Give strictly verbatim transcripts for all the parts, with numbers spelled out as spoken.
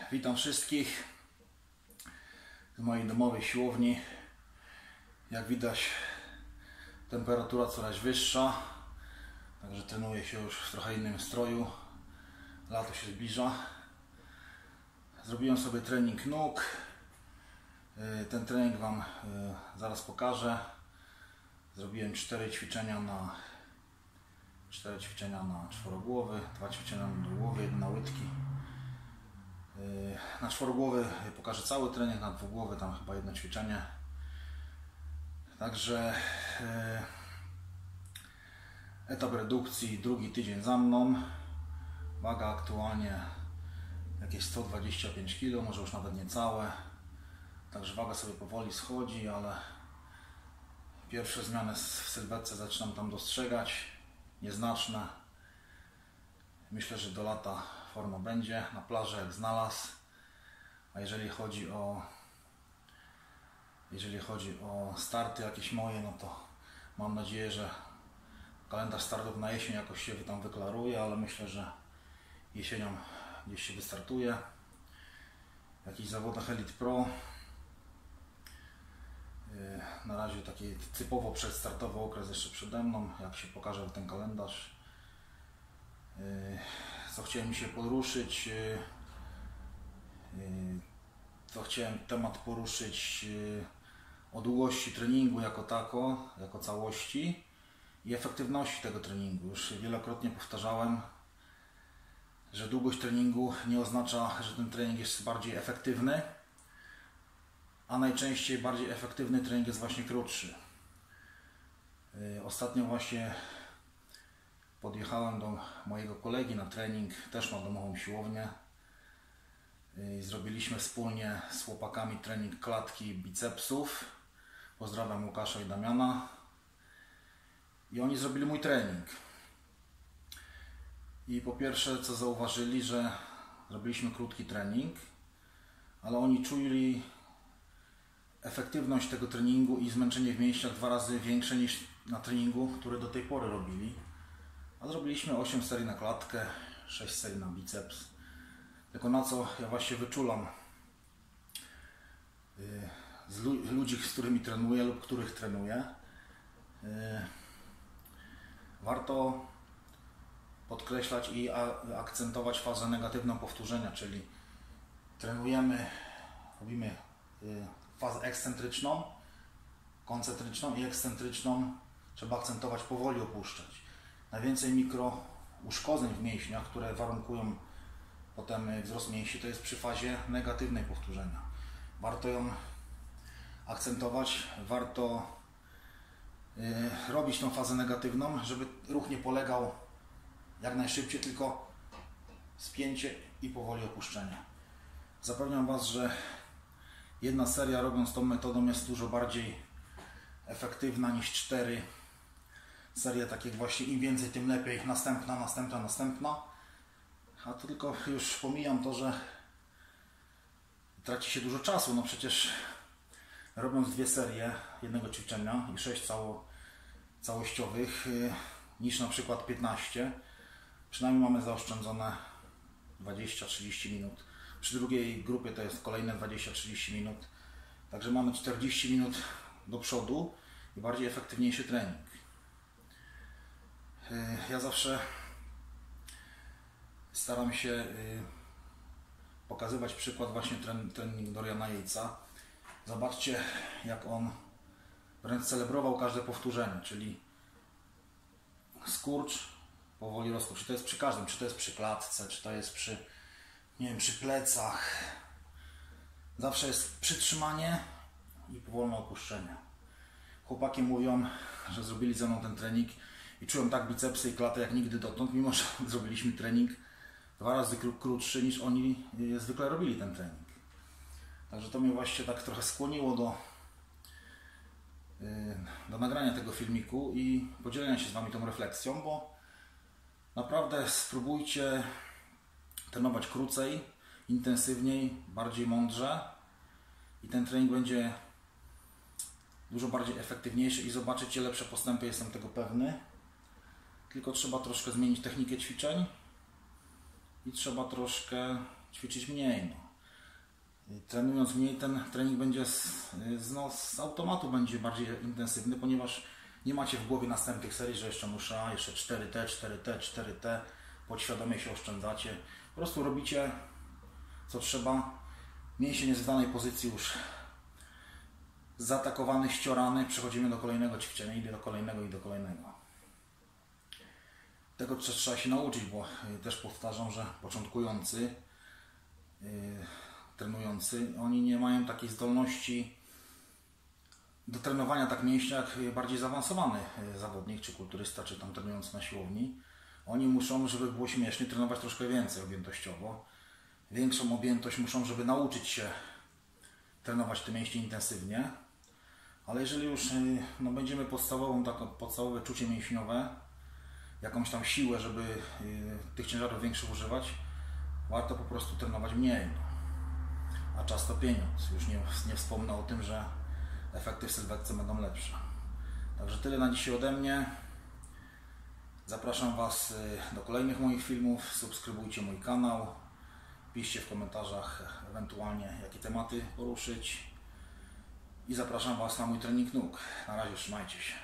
Witam wszystkich z mojej domowej siłowni. Jak widać, temperatura coraz wyższa, także trenuję się już w trochę innym stroju. Lato się zbliża. Zrobiłem sobie trening nóg. Ten trening Wam zaraz pokażę. Zrobiłem cztery ćwiczenia na cztery ćwiczenia na czworogłowy, dwa ćwiczenia na dwugłowy, jedno na łydki. Na czworogłowy pokażę cały trening, na dwugłowy tam chyba jedno ćwiczenie. Także etap redukcji, drugi tydzień za mną. Waga aktualnie jakieś sto dwadzieścia pięć kilo, może już nawet niecałe. Także waga sobie powoli schodzi, ale pierwsze zmiany w sylwetce zaczynam tam dostrzegać. Nieznaczne. Myślę, że do lata forma będzie na plaży jak znalazł. A jeżeli chodzi o jeżeli chodzi o starty jakieś moje, no to mam nadzieję, że kalendarz startów na jesień jakoś się tam wyklaruje, ale myślę, że jesienią gdzieś się wystartuje. W jakichś zawodach Elite Pro. Na razie taki typowo przedstartowy okres jeszcze przede mną, jak się pokaże ten kalendarz. Co chciałem się poruszyć, to chciałem temat poruszyć o długości treningu jako tako, jako całości i efektywności tego treningu. Już wielokrotnie powtarzałem, że długość treningu nie oznacza, że ten trening jest bardziej efektywny, a najczęściej bardziej efektywny trening jest właśnie krótszy. Ostatnio właśnie podjechałem do mojego kolegi na trening, też ma domową siłownię. Zrobiliśmy wspólnie z chłopakami trening klatki bicepsów. Pozdrawiam Łukasza i Damiana. I oni zrobili mój trening. I po pierwsze, co zauważyli, że zrobiliśmy krótki trening, ale oni czuli efektywność tego treningu i zmęczenie w mięśniach dwa razy większe niż na treningu, który do tej pory robili. A zrobiliśmy osiem serii na klatkę, sześć serii na biceps. Tylko na co ja właśnie wyczulam z ludzi, z którymi trenuję lub których trenuję, warto podkreślać i akcentować fazę negatywną powtórzenia, czyli trenujemy, robimy fazę ekscentryczną, koncentryczną i ekscentryczną trzeba akcentować, powoli opuszczać. Najwięcej mikro uszkodzeń w mięśniach, które warunkują potem wzrost mięśni, to jest przy fazie negatywnej powtórzenia. Warto ją akcentować, warto yy, robić tą fazę negatywną, żeby ruch nie polegał jak najszybciej, tylko spięcie i powoli opuszczenie. Zapewniam Was, że jedna seria robiąc tą metodą jest dużo bardziej efektywna niż cztery serie, takie właśnie im więcej tym lepiej, następna, następna, następna. A to tylko już pomijam to, że traci się dużo czasu, no przecież robiąc dwie serie jednego ćwiczenia i sześć cało, całościowych niż na przykład piętnaście, przynajmniej mamy zaoszczędzone dwadzieścia trzydzieści minut. Przy drugiej grupie to jest kolejne dwadzieścia trzydzieści minut. Także mamy czterdzieści minut do przodu i bardziej efektywniejszy trening. Ja zawsze staram się pokazywać przykład właśnie trening Doriana Yatesa. Zobaczcie, jak on wręcz celebrował każde powtórzenie, czyli skurcz, powoli rozkocz. Czy to jest przy każdym, czy to jest przy klatce, czy to jest przy, nie wiem, przy plecach. Zawsze jest przytrzymanie i powolne opuszczenie. Chłopaki mówią, że zrobili ze mną ten trening i czułem tak bicepsy i klatę jak nigdy dotąd, mimo że zrobiliśmy trening dwa razy krótszy niż oni zwykle robili ten trening. Także to mnie właśnie tak trochę skłoniło do, do nagrania tego filmiku i podzielenia się z Wami tą refleksją, bo naprawdę spróbujcie trenować krócej, intensywniej, bardziej mądrze i ten trening będzie dużo bardziej efektywniejszy i zobaczycie lepsze postępy, jestem tego pewny. Tylko trzeba troszkę zmienić technikę ćwiczeń i trzeba troszkę ćwiczyć mniej. No. Trenując mniej, ten trening będzie z, z, no, z automatu będzie bardziej intensywny, ponieważ nie macie w głowie następnych serii, że jeszcze muszę, a jeszcze cztery T, cztery T, cztery T, podświadomie się oszczędzacie. Po prostu robicie co trzeba. Mięsień jest w danej pozycji już zaatakowany, ściorany, przechodzimy do kolejnego ćwiczenia, i do kolejnego i do kolejnego. Tego też trzeba się nauczyć, bo też powtarzam, że początkujący, yy, trenujący, oni nie mają takiej zdolności do trenowania tak mięśnia jak bardziej zaawansowany zawodnik, czy kulturysta, czy tam trenujący na siłowni. Oni muszą, żeby było śmiesznie, trenować troszkę więcej objętościowo. Większą objętość muszą, żeby nauczyć się trenować te mięśnie intensywnie. Ale jeżeli już no, będziemy podstawową, taką, podstawowe czucie mięśniowe, jakąś tam siłę, żeby y, tych ciężarów większych używać, warto po prostu trenować mniej. A czas to pieniądz. Już nie, nie wspomnę o tym, że efekty w sylwetce będą lepsze. Także tyle na dzisiaj ode mnie. Zapraszam Was do kolejnych moich filmów. Subskrybujcie mój kanał. Piszcie w komentarzach ewentualnie, jakie tematy poruszyć. I zapraszam Was na mój trening nóg. Na razie, trzymajcie się.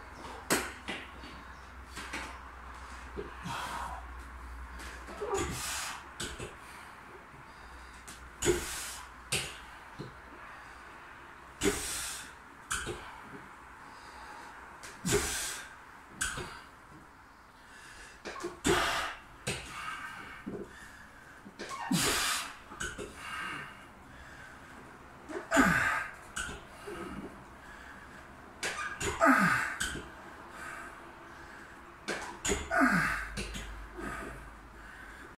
Oh.